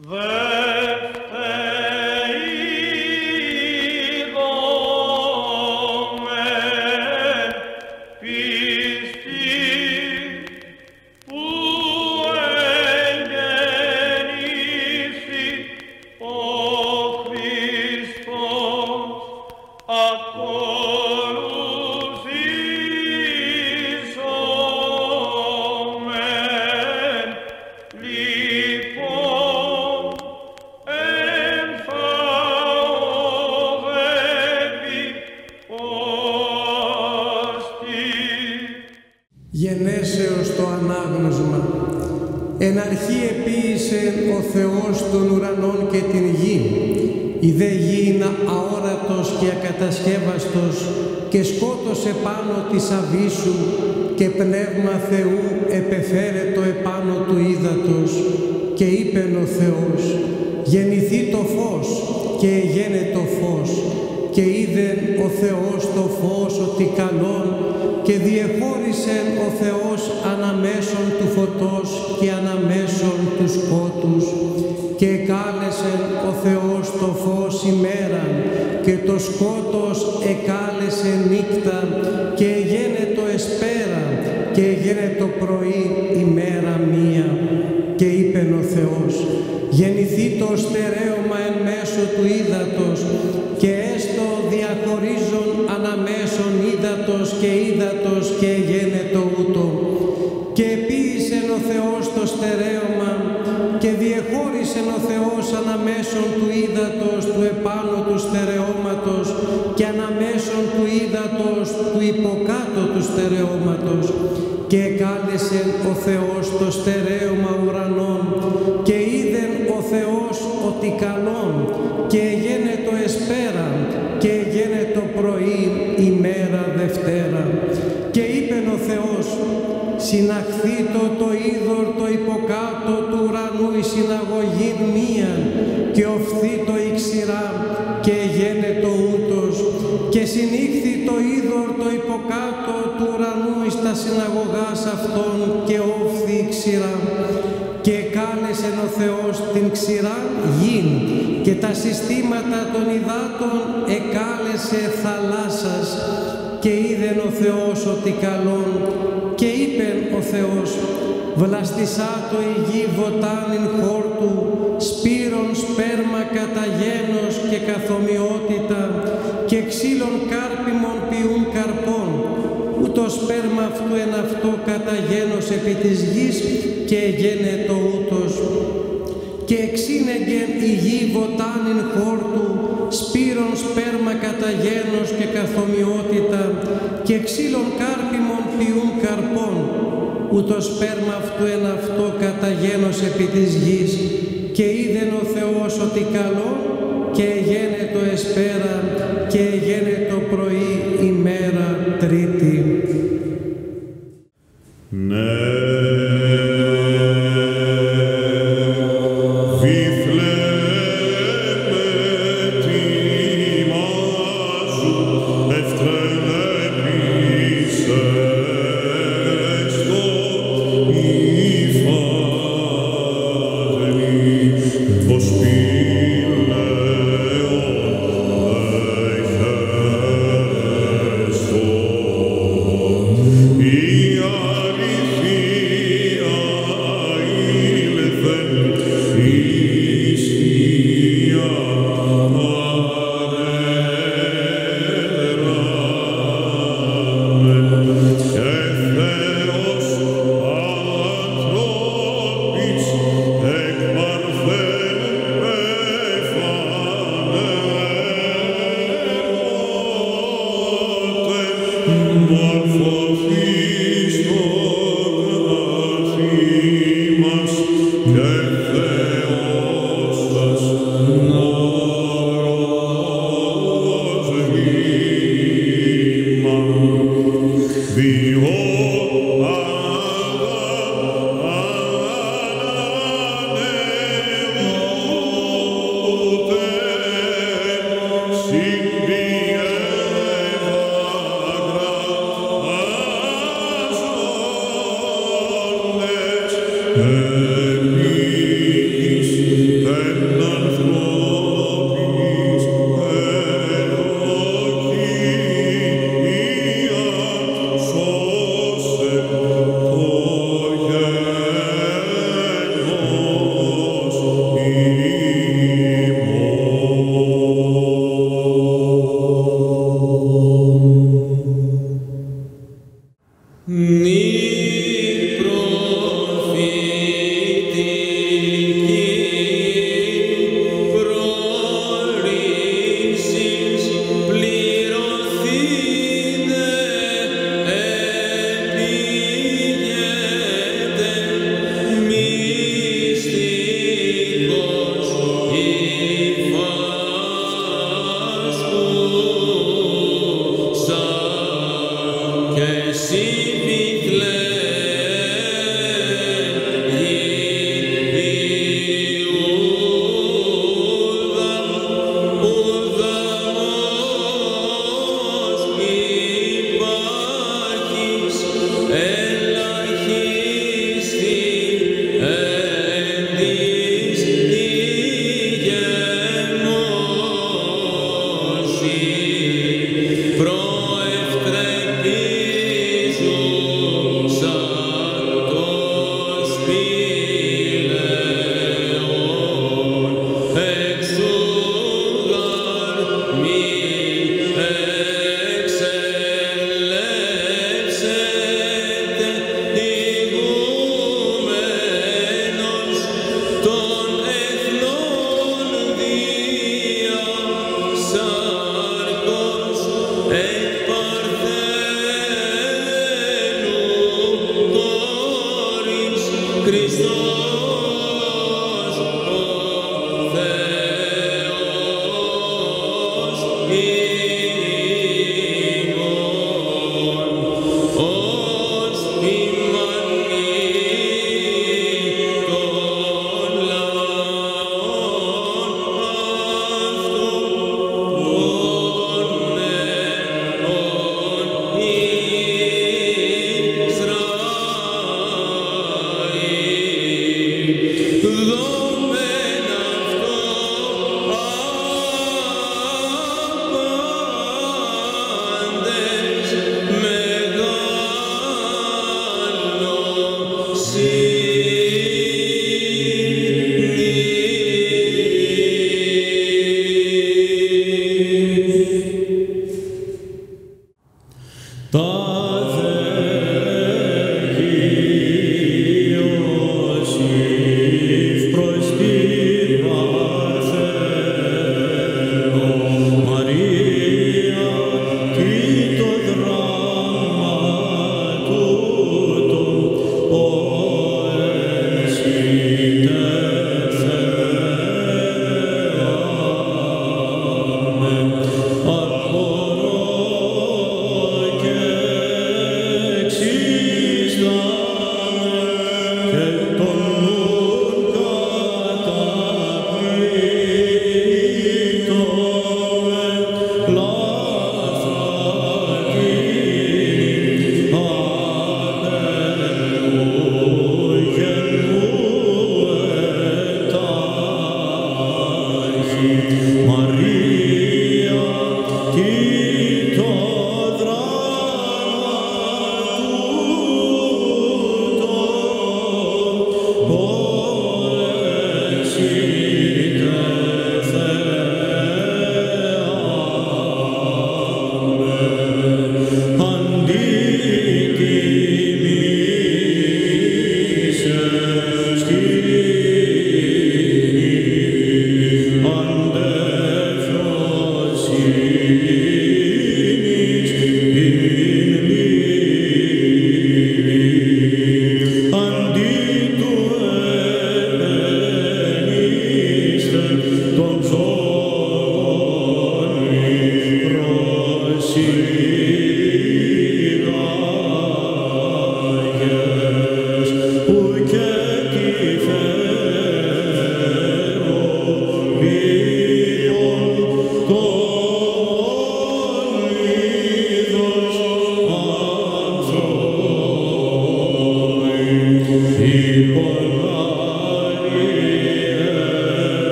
Γενέσεως το ανάγνωσμα. Εν αρχή επίησε ο Θεός των ουρανών και την γη. Η δε γη είναι αόρατος και ακατασκεύαστος και σκότωσε πάνω της αβύσσου και πνεύμα Θεού επεφέρετο επάνω του ύδατος και είπεν ο Θεός γεννηθεί το φως και εγένε το φως και είδεν ο Θεός το φως ότι καλόν και διεχώρισεν ο Θεός αναμέσων του φωτός και αναμέσων του σκότους και εκάλεσεν ο Θεός το φως ημέραν και το σκότος εκάλεσε νύκτα και εγένε το εσπέρα και εγένε το πρωί ημέρα μία και είπεν ο Θεός γεννηθεί το στερέωμα εν μέσω του ύδατος και έστω διαχωρίζον αναμέσων ύδατος και ύδατος και εγένετο ούτω. Και επίησεν ο Θεός το στερέωμα και διεχώρισεν ο Θεός αναμέσων του ύδατος του επάνω του στερεώματος και αναμέσων του ύδατος του υποκάτω του στερεώματος και εκάλεσεν ο Θεός το στερέωμα ουρανών και είδεν ο Θεός ότι καλόν και εγένε το εσπέρα και εγένε το πρωί ημέρα Δευτέρα και είπεν ο Θεός συναχθήτω το είδωρ το υποκάτω του ουρανού η συναγωγή μία και οφθήτω η ξηρά και εγένε το ούτως και συνήχθη το είδωρ το υποκάτω του ουρανού εις τα συναγωγάς αυτών και όφθη η ξηρά και κάλεσεν ο Θεός την ξηρά γην και τα συστήματα των υδάτων εκάλεσε θαλάσσας και είδεν ο Θεός ότι καλόν και είπεν ο Θεός βλαστησάτο η γη βοτάνην χόρτου σπύρον σπέρμα κατά γένος και καθομοιότητα και ξύλων κάρπιμων ποιούν καρπών ούτω σπέρμα αυτού εν αυτό κατά γένος επί της γης και εγένε το ούτως και εξήνεγγεν η γη βοτάνην χόρτου σπύρον σπέρμα κατά γένος και καθομοιότητα και ξύλων κάρπιμων ποιούν καρπών ούτω σπέρμα αυτού εν αυτό κατά γένος επί της γης και είδεν ο Θεός ότι καλό και εγένε το εσπέρα και εγένε το πρωί ημέρα Τρίτη. Spiele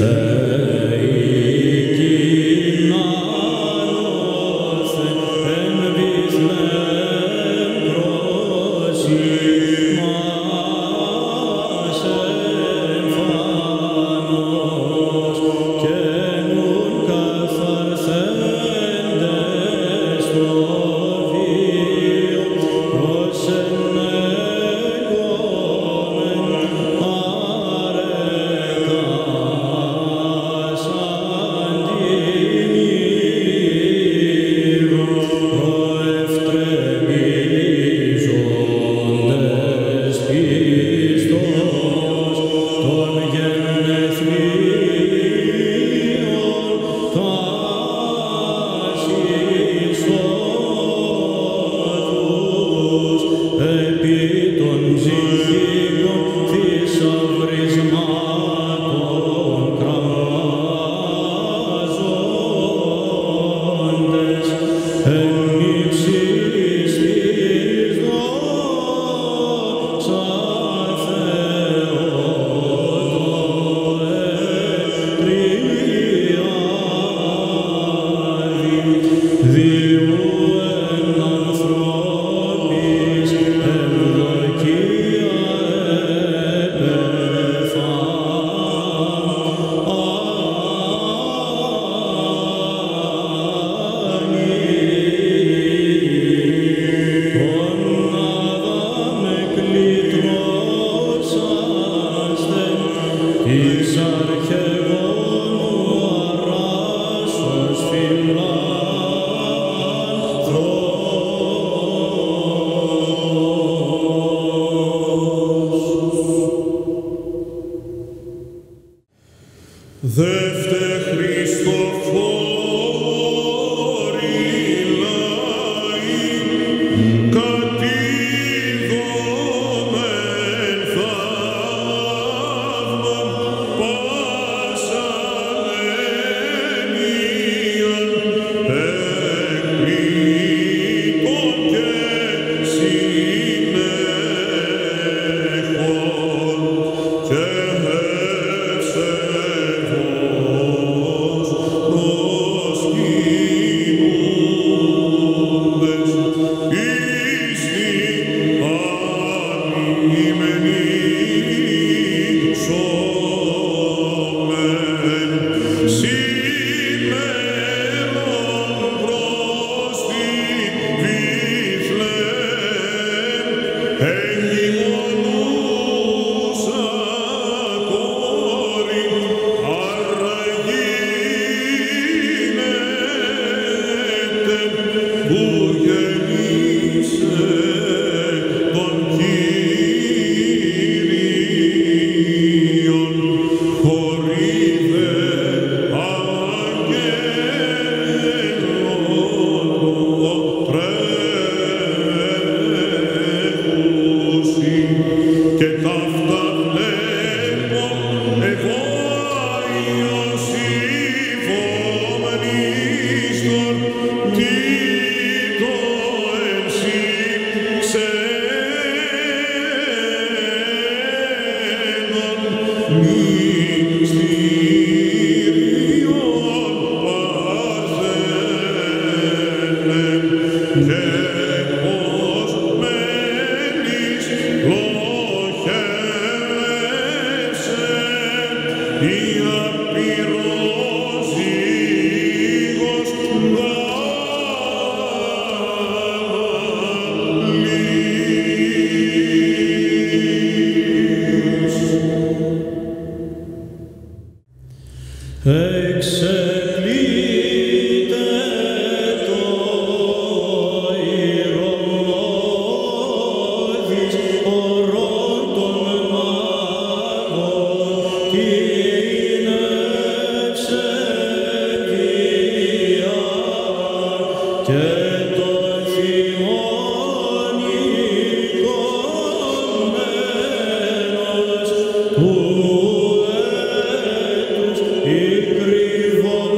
Ου έτους η κρυβό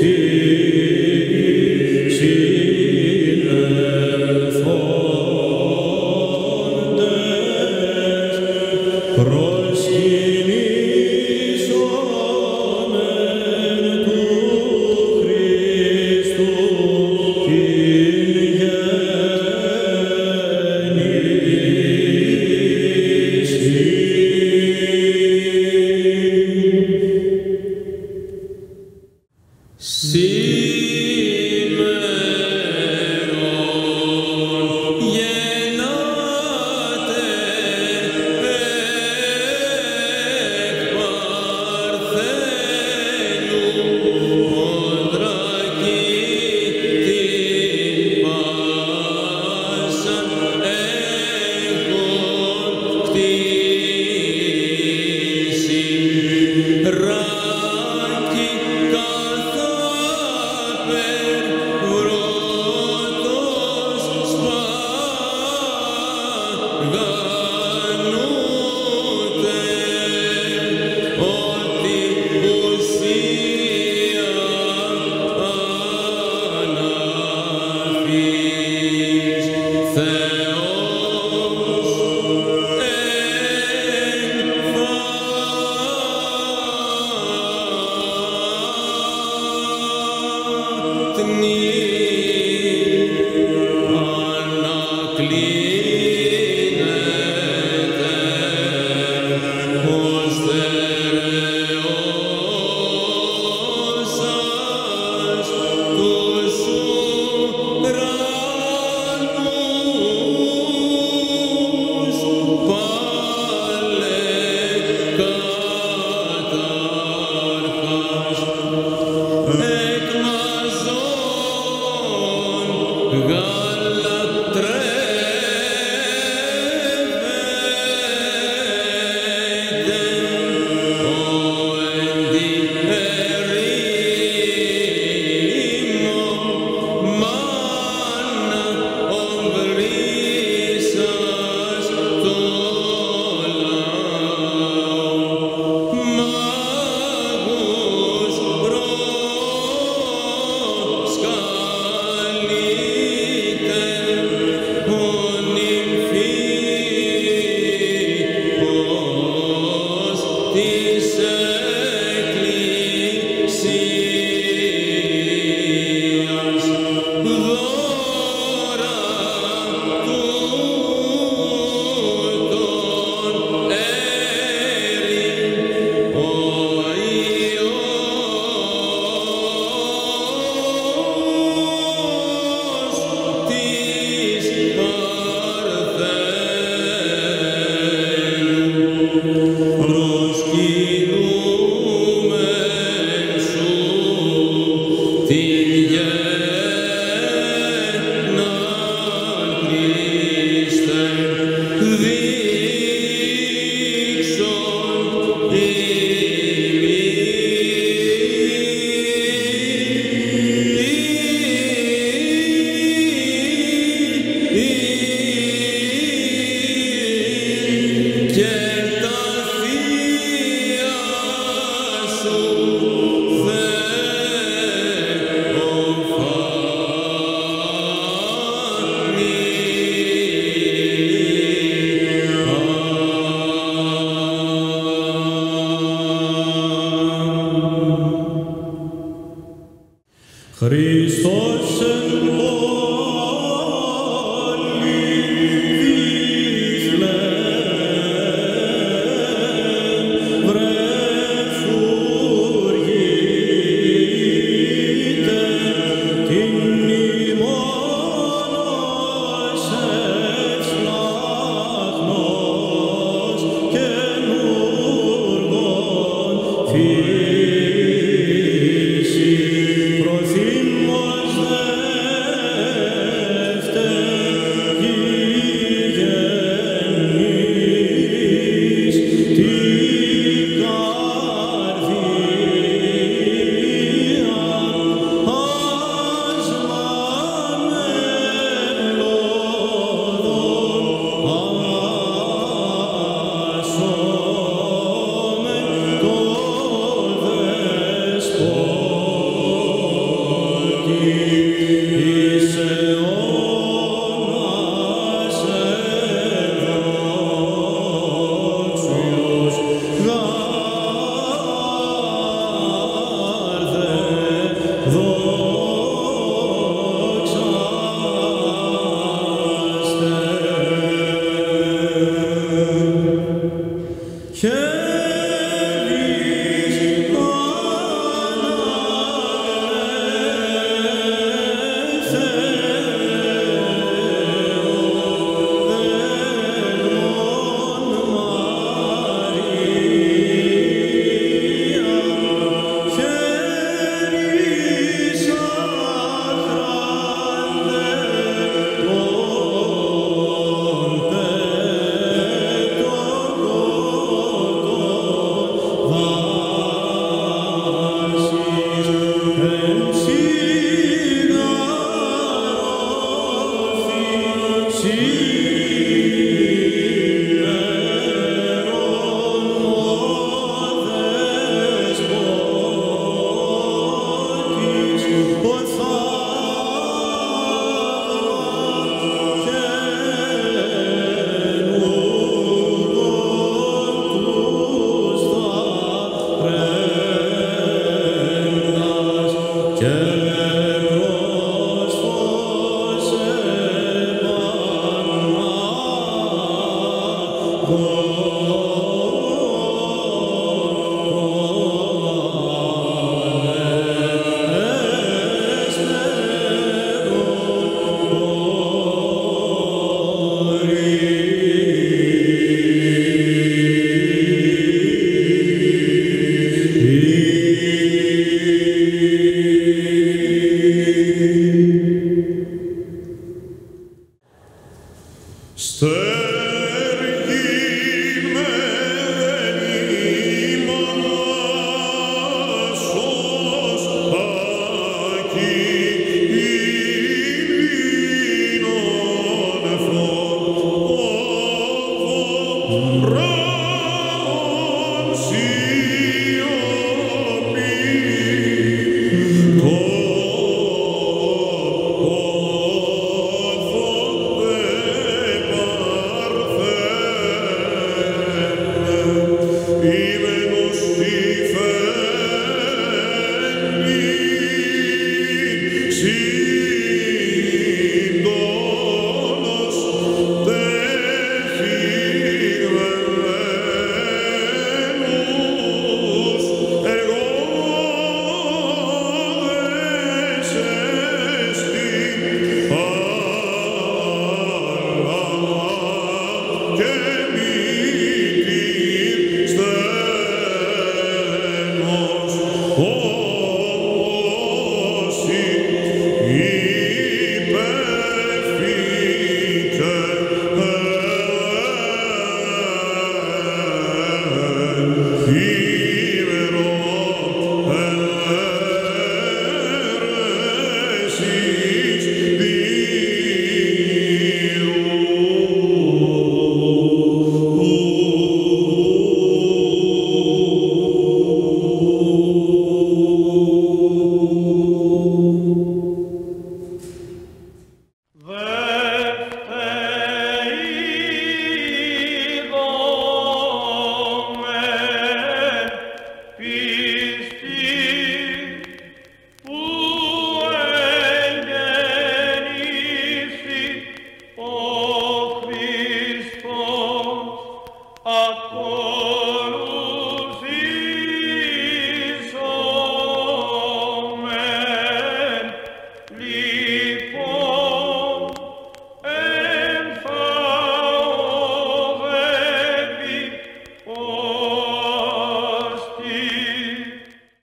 Prosimos